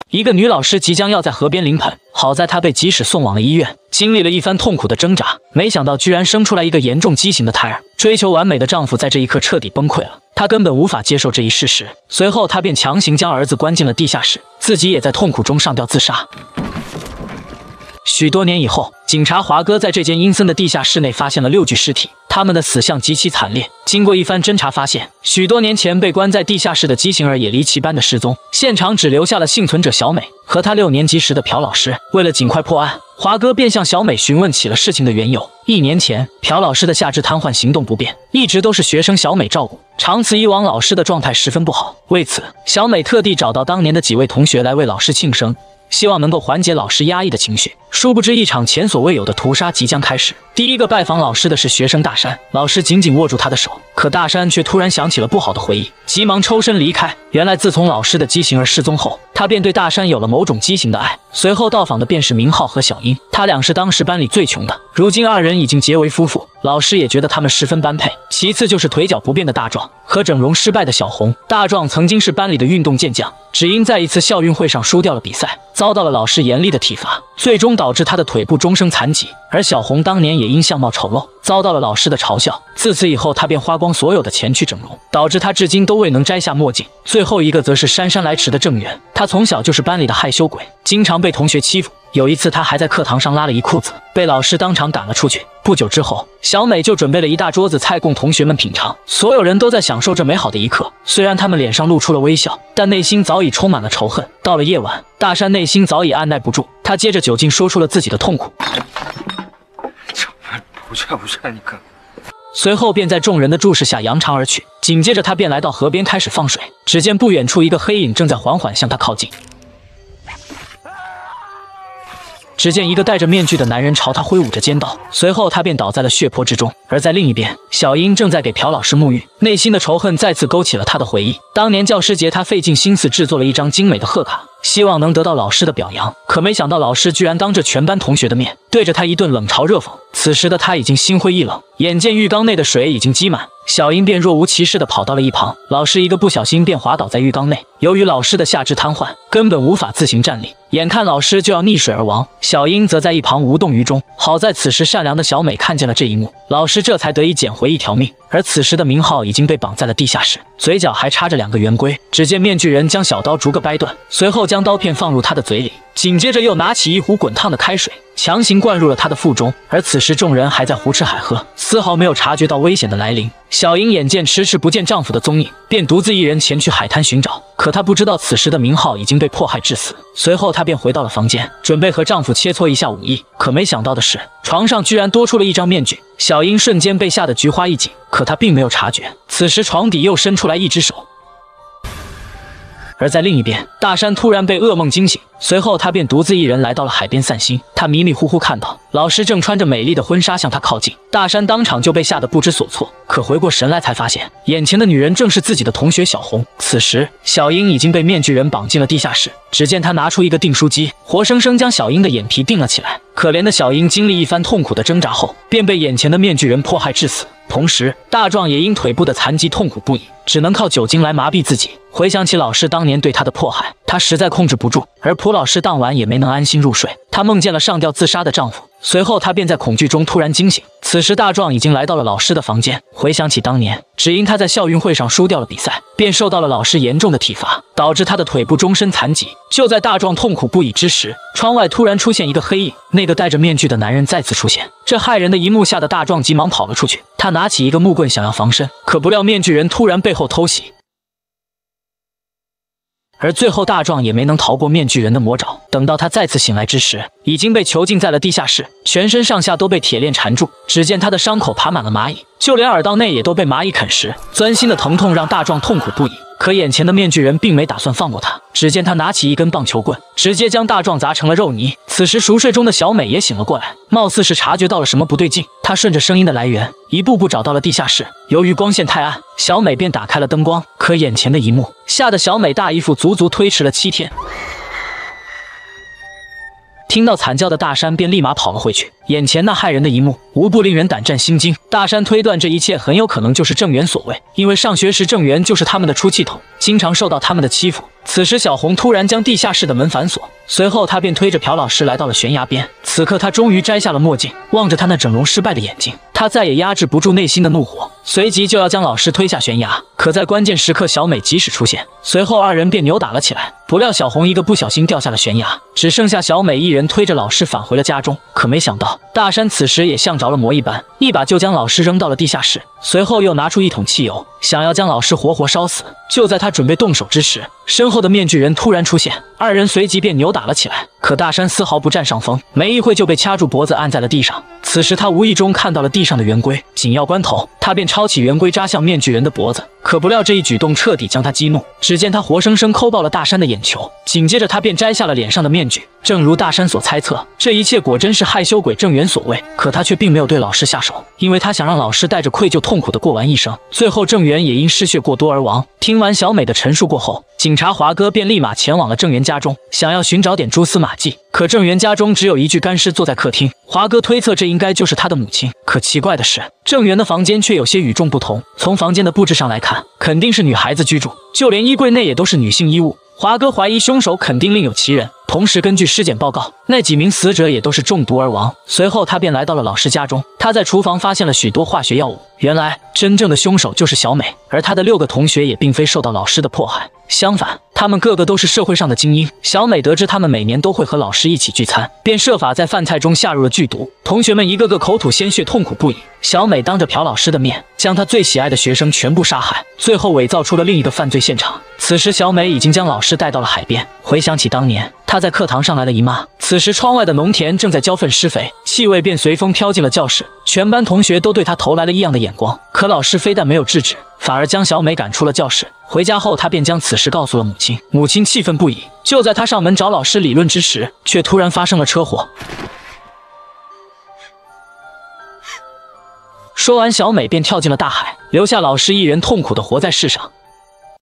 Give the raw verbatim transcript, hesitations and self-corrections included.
一个女老师即将要在河边临盆，好在她被及时送往了医院，经历了一番痛苦的挣扎，没想到居然生出来一个严重畸形的胎儿。追求完美的丈夫在这一刻彻底崩溃了，她根本无法接受这一事实。随后，她便强行将儿子关进了地下室，自己也在痛苦中上吊自杀。许多年以后，警察华哥在这间阴森的地下室内发现了六具尸体，他们的死相极其惨烈。经过一番侦查，发现许多年前被关在地下室的畸形儿也离奇般的失踪，现场只留下了幸存者小美和她六年级时的朴老师。为了尽快破案，华哥便向小美询问起了事情的缘由。一年前，朴老师的下肢瘫痪，行动不便，一直都是学生小美照顾，长此以往，老师的状态十分不好。为此，小美特地找到当年的几位同学来为老师庆生，希望能够缓解老师压抑的情绪。殊不知，一场前所未有的屠杀即将开始。第一个拜访老师的是学生大山，老师紧紧握住他的手，可大山却突然想起了不好的回忆，急忙抽身离开。原来，自从老师的畸形儿失踪后，他便对大山有了某种畸形的爱。随后到访的便是明浩和小英，他俩是当时班里最穷的，如今二人已经结为夫妇，老师也觉得他们十分般配。其次就是腿脚不便的大壮和整容失败的小红。大壮曾经是班里的运动健将，只因在一次校运会上输掉了比赛，遭到了老师严厉的体罚，最终导致他的腿部终生残疾。而小红当年也因相貌丑陋，遭到了老师的嘲笑，自此以后他便花光所有的钱去整容，导致他至今都未能摘下墨镜。最后一个则是姗姗来迟的郑源，他从小就是班里的害羞鬼，经常被同学欺负。有一次他还在课堂上拉了一裤子，被老师当场赶了出去。不久之后，小美就准备了一大桌子菜供同学们品尝，所有人都在享受这美好的一刻。虽然他们脸上露出了微笑，但内心早已充满了仇恨。到了夜晚，大山内心早已按耐不住，他接着酒劲说出了自己的痛苦。 不去不去，你哥。 随后便在众人的注视下扬长而去。紧接着他便来到河边开始放水，只见不远处一个黑影正在缓缓向他靠近。只见一个戴着面具的男人朝他挥舞着尖刀，随后他便倒在了血泊之中。而在另一边，小英正在给朴老师沐浴，内心的仇恨再次勾起了他的回忆。当年教师节，他费尽心思制作了一张精美的贺卡，希望能得到老师的表扬，可没想到老师居然当着全班同学的面对着他一顿冷嘲热讽。此时的他已经心灰意冷，眼见浴缸内的水已经积满，小英便若无其事地跑到了一旁。老师一个不小心便滑倒在浴缸内，由于老师的下肢瘫痪，根本无法自行站立，眼看老师就要溺水而亡，小英则在一旁无动于衷。好在此时善良的小美看见了这一幕，老师这才得以捡回一条命。而此时的明浩已经被绑在了地下室，嘴角还插着两个圆规。只见面具人将小刀逐个掰断，随后将刀片放入他的嘴里，紧接着又拿起一壶滚烫的开水，强行灌入了他的腹中。而此时众人还在胡吃海喝，丝毫没有察觉到危险的来临。小英眼见迟迟不见丈夫的踪影，便独自一人前去海滩寻找。可她不知道此时的明浩已经被迫害致死。随后她便回到了房间，准备和丈夫切磋一下武艺。可没想到的是，床上居然多出了一张面具。小英瞬间被吓得菊花一紧，可她并没有察觉，此时床底又伸出来一只手。而在另一边，大山突然被噩梦惊醒，随后他便独自一人来到了海边散心。他迷迷糊糊看到老师正穿着美丽的婚纱向他靠近，大山当场就被吓得不知所措。可回过神来才发现，眼前的女人正是自己的同学小红。此时小英已经被面具人绑进了地下室，只见他拿出一个订书机，活生生将小英的眼皮订了起来。可怜的小英经历一番痛苦的挣扎后，便被眼前的面具人迫害致死。同时大壮也因腿部的残疾痛苦不已，只能靠酒精来麻痹自己。回想起老师当年对他的迫害，他实在控制不住。而蒲老师当晚也没能安心入睡，她梦见了上吊自杀的丈夫。随后她便在恐惧中突然惊醒，此时大壮已经来到了老师的房间。回想起当年，只因他在校运会上输掉了比赛，便受到了老师严重的体罚，导致他的腿部终身残疾。就在大壮痛苦不已之时，窗外突然出现一个黑影，那个戴着面具的男人再次出现。这骇人的一幕吓得大壮急忙跑了出去，他拿起一个木棍想要防身，可不料面具人突然背后偷袭。而最后大壮也没能逃过面具人的魔爪，等到他再次醒来之时，已经被囚禁在了地下室，全身上下都被铁链缠住。只见他的伤口爬满了蚂蚁，就连耳道内也都被蚂蚁啃食，钻心的疼痛让大壮痛苦不已。可眼前的面具人并没打算放过他，只见他拿起一根棒球棍，直接将大壮砸成了肉泥。此时熟睡中的小美也醒了过来，貌似是察觉到了什么不对劲，她顺着声音的来源一步步找到了地下室。由于光线太暗，小美便打开了灯光，可眼前的一幕吓得小美大姨夫足足推迟了七天。 听到惨叫的大山便立马跑了回去。眼前那骇人的一幕，无不令人胆战心惊。大山推断这一切很有可能就是郑源所为，因为上学时郑源就是他们的出气筒，经常受到他们的欺负。此时小红突然将地下室的门反锁，随后他便推着朴老师来到了悬崖边。此刻他终于摘下了墨镜，望着他那整容失败的眼睛，他再也压制不住内心的怒火，随即就要将老师推下悬崖。可在关键时刻，小美及时出现，随后二人便扭打了起来。不料小红一个不小心掉下了悬崖，只剩下小美一人推着老师返回了家中。可没想到大山此时也像着了魔一般，一把就将老师扔到了地下室，随后又拿出一桶汽油，想要将老师活活烧死。就在他准备动手之时，身后的面具人突然出现，二人随即便扭打了起来。可大山丝毫不占上风，没一会就被掐住脖子按在了地上。此时他无意中看到了地上的圆规，紧要关头，他便抄起圆规扎向面具人的脖子。可不料这一举动彻底将他激怒，只见他活生生抠爆了大山的眼球，紧接着他便摘下了脸上的面具。正如大山所猜测，这一切果真是害羞鬼郑源所为。可他却并没有对老师下手，因为他想让老师带着愧疚痛苦的过完一生。最后郑源也因失血过多而亡。听完小美的陈述过后，警察华哥便立马前往了郑源家中，想要寻找点蛛丝马迹。可郑源家中只有一具干尸坐在客厅，华哥推测这应该就是他的母亲。可奇怪的是，郑源的房间却有些与众不同，从房间的布置上来看，肯定是女孩子居住，就连衣柜内也都是女性衣物。华哥怀疑凶手肯定另有其人。同时根据尸检报告，那几名死者也都是中毒而亡。随后他便来到了老师家中，他在厨房发现了许多化学药物。原来真正的凶手就是小美，而他的六个同学也并非受到老师的迫害，相反，他们个个都是社会上的精英。小美得知他们每年都会和老师一起聚餐，便设法在饭菜中下入了剧毒，同学们一个个口吐鲜血，痛苦不已。小美当着朴老师的面，将他最喜爱的学生全部杀害，最后伪造出了另一个犯罪现场。此时小美已经将老师带到了海边，回想起当年她在课堂上来了姨妈。此时窗外的农田正在浇粪施肥，气味便随风飘进了教室，全班同学都对她投来了异样的眼光。可老师非但没有制止，反而将小美赶出了教室。回家后，他便将此事告诉了母亲，母亲气愤不已。就在他上门找老师理论之时，却突然发生了车祸。说完，小美便跳进了大海，留下老师一人痛苦地活在世上。